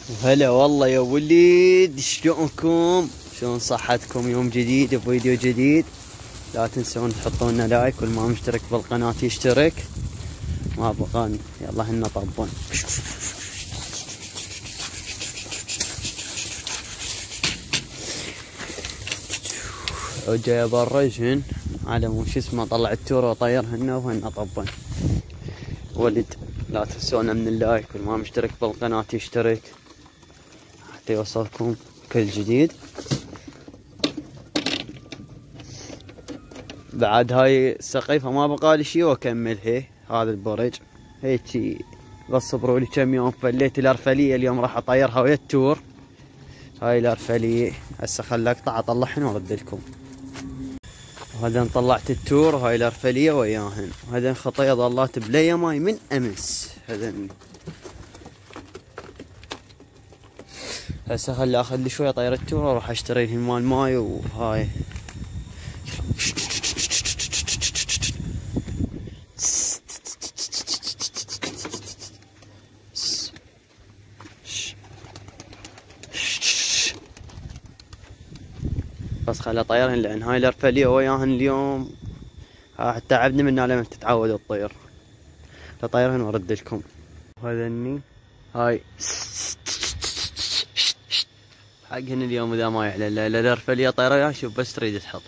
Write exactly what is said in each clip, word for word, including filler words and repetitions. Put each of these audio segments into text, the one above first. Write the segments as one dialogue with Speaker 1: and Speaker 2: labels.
Speaker 1: هلا والله يا وليد، شلونكم؟ شلون صحتكم؟ يوم جديد بفيديو جديد. لا تنسون تحطون لنا لايك، واللي ما مشترك بالقناة يشترك. ما بغاني يلا هنا طبون. وجاي ابرجهن على مو شو اسمه، طلع التور وطيرهن وهن طبون. ولد لا تنسونا من اللايك، واللي ما مشترك بالقناة يشترك حتى يوصلكم كل جديد. بعد هاي السقيفة ما بقالي شي واكملها. هذا البرج هيجي بس صبروا لي كم يوم. فليت الارفلية اليوم راح اطيرها ويا التور. هاي الارفلية هسه خل اقطع اطلعهن وارد لكم. وهذا طلعت التور وهاي الارفلية وياهن. وهذا خطية ظلات بلي ماي من امس. هذا هسه خل اخذ لي شوية طير التور واروح اشتري لهم مال ماي. وهاي بس خلي طيرهن، لان هاي الارفلية وياهن اليوم تعبني منها لما تتعود تطير. لطيرهن وارد لكم. وهذني هاي حقهن اليوم اذا ما يعلن. لا الارفلية طيرة وياها، شوف بس تريد تحط.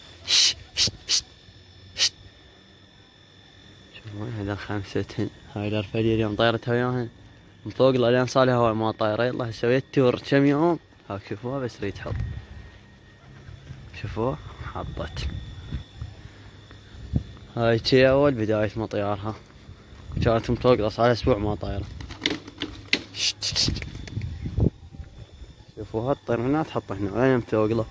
Speaker 1: شوفوا هذا خمستهن. هاي الارفلية اليوم طيرتها وياهن من فوق لين صالها هواي ما طايرة. يلا سويت تور كم يوم. هاك شوفوها بس تريد تحط. شوفوا حطت. هاي شي اول بداية مطيارها. كانت متوقلة صار اسبوع ما طايرة. شوفوها تطير هنا تحط هنا وين متوقلة.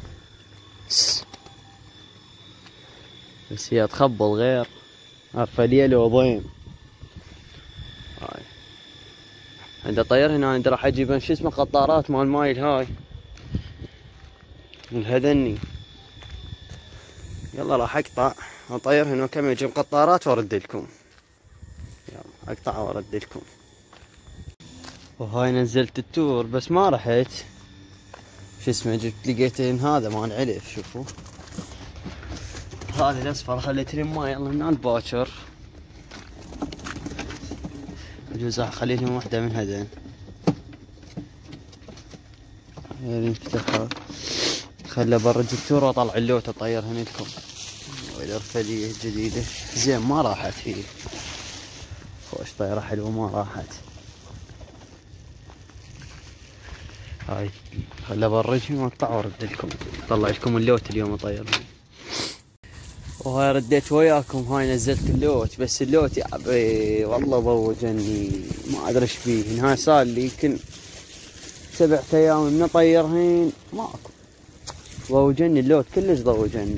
Speaker 1: بس هي تخبل غير. ارفلية لو ضيم. هاي عند طير هنا عند راح اجيب شو اسمه قطارات مال مايل. هاي الهذني. يلا راح اقطع اطير هنا كم اجيب قطارات وارد لكم. يلا اقطع وارد لكم. وهاي نزلت التور بس ما رحت شو اسمه، جبت لقيتين هذا مال علف. شوفوا هذا الاصفر خليت لي ماي. يلا هنا الباكر بجوز راح اخلي لهم وحده من هذين. يعني انفتحها خلي برج التور واطلع اللوت اطيرهن لكم. والارفلية الجديدة زين ما راحت هي. خوش طيرة حلوة ما راحت. هاي خلي برجهم واقطع وارد لكم. طلع لكم اللوت اليوم اطيرهم. وهاي رديت وياكم. هاي نزلت اللوت بس اللوت يا عبي والله ضوجني ما ادري ايش فيه. هاي صار لي يمكن سبعة ايام من اطيرهن ماكو. ضوجني اللوت كلش ضوجني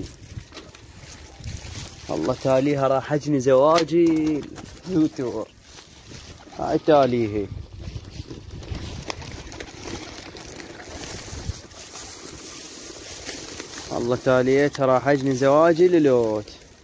Speaker 1: والله. تاليها راح اجني زواجي يوتيوبر. هاي تاليها والله تاليتها راح اجني زواجي للوت.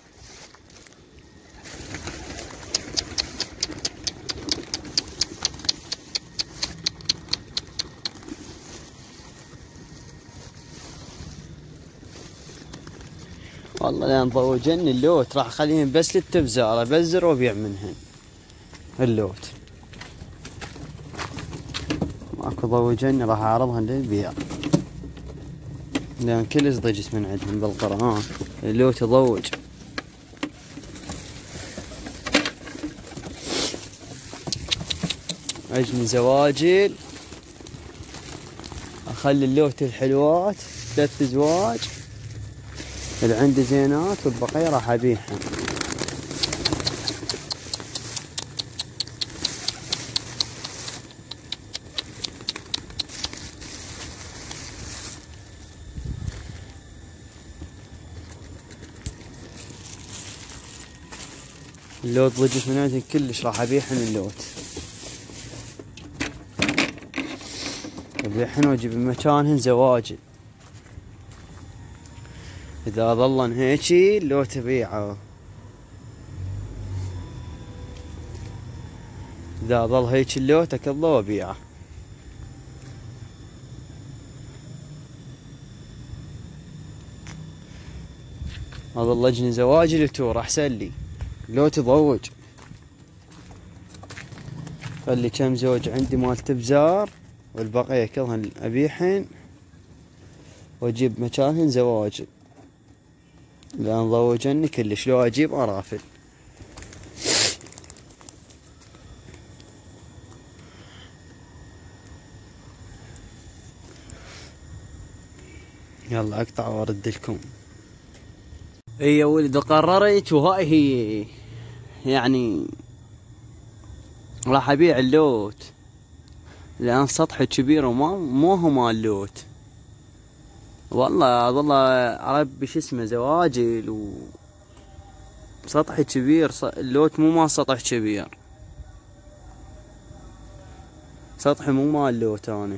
Speaker 1: والله لان ضوجني اللوت راح اخليهم بس للتبزار. ابزر وابيع منهن اللوت. ماكو ضوجني راح اعرضهن للبيع، لان كلش ضجت من عندهم بالقرآن. اللوت يضوج. اجني زواجل اخلي اللوت الحلوات ثلاث زواج اللي عندي زينات، والبقية راح ابيعهم. اللوت ضجت من عندهم كلش راح ابيعهن اللوت. ابيعهن واجيب مكانهن زواجل. اذا ظلن هيجي اللوت ابيعه. اذا ظل هيك اللوت اكله وابيعه. هذا اللجنة زواجي لتور احسن لي لو تضوج. خلي كم زوج عندي مال تبزار والبقية كلهن ابيحن واجيب مكانهن زواج لان ضوجني كلش. لو اجيب ارافل يلا اقطع وارد لكم. اي يا ولد قررت وهاي هي يعني راح ابيع اللوت لان سطحي كبير وما مو هو مال اللوت. والله والله اربي شو اسمه زواجل و سطحي كبير. اللوت مو مال سطح كبير، سطحي مو مال اللوت انا.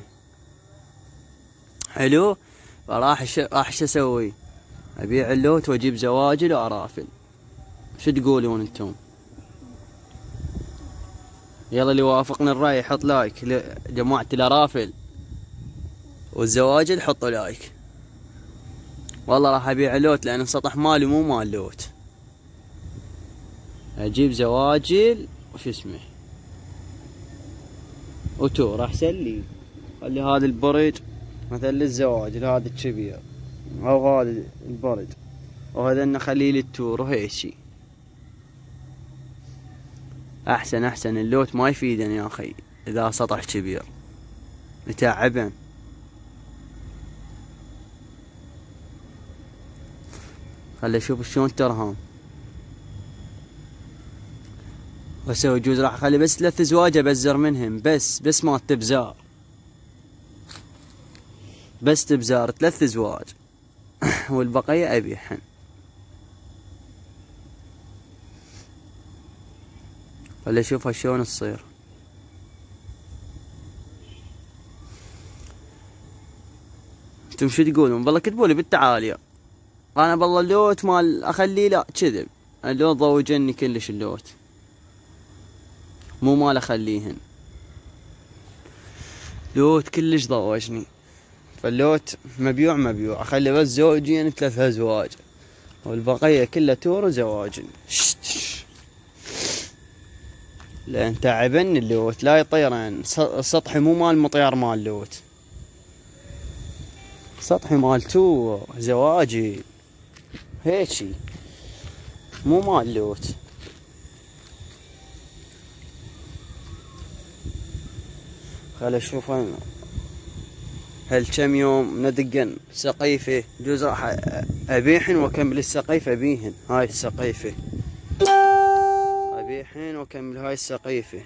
Speaker 1: حلو. فراح ش... راح شو اسوي؟ ابيع اللوت واجيب زواجل وارافل. شو تقولون انتم؟ يلا اللي وافقني الرأي يحط لايك. جماعة الارافل والزواجل حطوا لايك. والله راح ابيع اللوت لان السطح مالي مو مال لوت. اجيب زواجل وش اسمه وتور احسن لي. خلي هذا البرج مثلا للزواجل هذا الكبير او هذا البرج وهذا نخليه للتور وهيك شي احسن. احسن اللوت ما يفيدني يا اخي اذا سطح كبير يتعبن. خلي اشوف شلون ترهام واسوي جوز. راح اخلي بس ثلاث زواج ابزر منهم بس بس ما تبزار بس تبزار ثلاث زواج والبقية ابيحن. خلي اشوفها شلون تصير. انتم شو تقولون؟ بالله كتبولي بالتعاليق. انا بالله اللوت مال اخليه لا كذب. اللوت ضوجني كلش اللوت مو مال اخليهن. لوت كلش ضوجني. فاللوت مبيوع مبيوع اخلي بس زوجين ثلاث ازواج والبقية كلها تور وزواجن. لان تعبني اللوت لا يطيرن. سطحي مو مال مطيار مال اللوت، سطحي مال تور زواجي هيجي مو مال اللوت. خل اشوف انا هل كم يوم ندقن سقيفة. جوز راح ابيحن واكمل السقيفة ابيهن. هاي السقيفة ابيحن واكمل هاي السقيفة.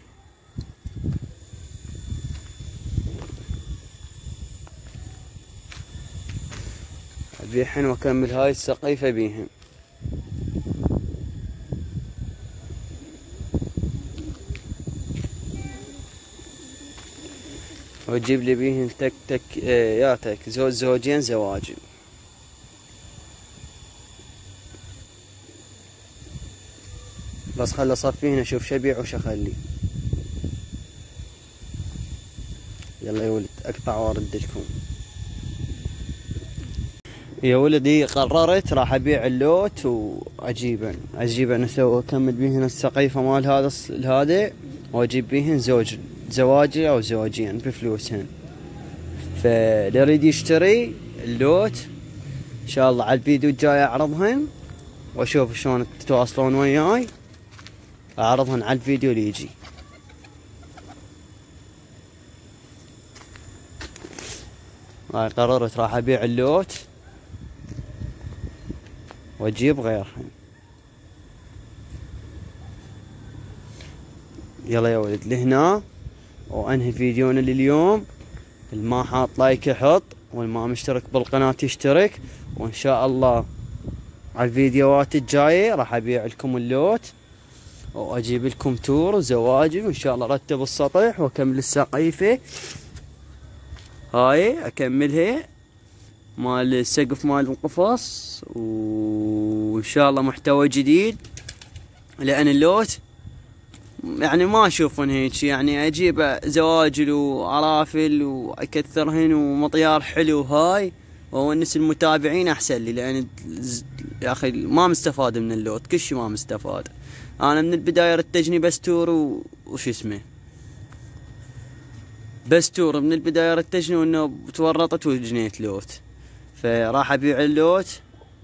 Speaker 1: ابيحن واكمل هاي السقيفة بيهن. واجيب لي بيهن تك تك اه يا تك زوج زوجين زواجل. بس خل اصفيهن اشوف شو ابيع وش اخلي. يلا يا ولد اقطع وارد لكم. يا ولدي قررت راح ابيع اللوت واجيبن اجيبن اسوي اكمل بيهن السقيفة مال هذا هذا واجيب بيهن زوج زواجي او زوجين بفلوسهن. فاللي يريد يشتري اللوت ان شاء الله على الفيديو الجاي اعرضهن واشوف شلون تتواصلون وياي. اعرضهن على الفيديو اللي يجي. هاي قررت راح ابيع اللوت واجيب غيرهن. يلا يا ولد لهنا وانهي فيديونا لليوم. اللي ما حاط لايك يحط واللي ما مشترك بالقناة يشترك. وان شاء الله على الفيديوهات الجاية راح ابيع لكم اللوت واجيب لكم تور وزواجي وان شاء الله ارتب السطح واكمل السقيفة. هاي اكملها مال السقف مال القفص وان شاء الله محتوى جديد. لان اللوت يعني ما اشوفن هيك يعني اجيب زواجل وعرافل واكثرهن ومطيار حلو هاي واونس المتابعين احسن لي. لان يا اخي ما مستفاد من اللوت، كل شي ما مستفاد. انا من البدايه رتجني بستور و... وش اسمه بستور، من البدايه رتجني وانه تورطت وجنيت لوت، فراح ابيع اللوت.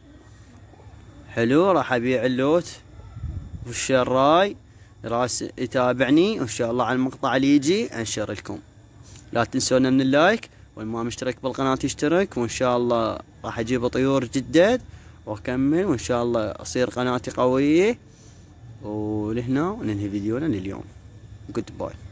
Speaker 1: حلو، راح ابيع اللوت والشراي راس يتابعني وان شاء الله على المقطع اللي يجي انشر لكم. لا تنسونا من اللايك، واللي ما مشترك بالقناة يشترك، وان شاء الله راح اجيب طيور جدد واكمل، وان شاء الله اصير قناتي قوية. ولهنا وننهي فيديونا لليوم. جود باي.